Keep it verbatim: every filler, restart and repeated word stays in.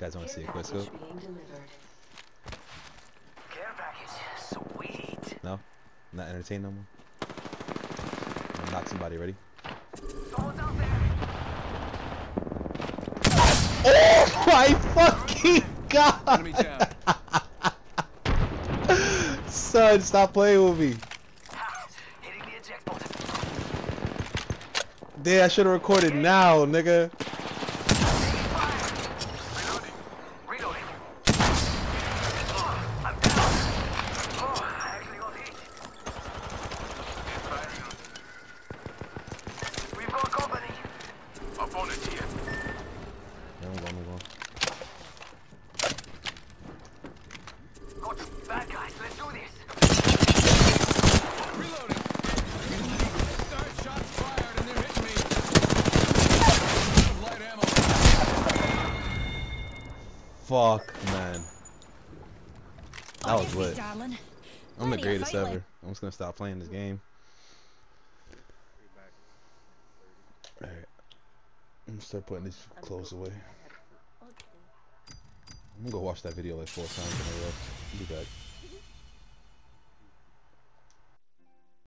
guys want to see a quick scope? Care package, sweet. No? Not entertained no more? I'm gonna knock somebody, ready? Someone's out there. Oh my fucking god! Enemy down. Son, stop playing with me. Hitting the eject button. Damn, I should have recorded now, nigga. Reloading. Reloading. Oh, I'm down. Oh, I actually got hit. We've got company. Opponent here. Yeah, I'm going, I'm going. Got bad guys. Let's do this. Reloading. Start shots fired and they're hitting me. Light ammo. Fuck, man. That was Honestly, lit. darling, I'm the plenty of greatest fighting. ever. I'm just gonna stop playing this game. Alright. I'm gonna start putting these clothes away. I'm gonna go watch that video like four times in a row. Be back.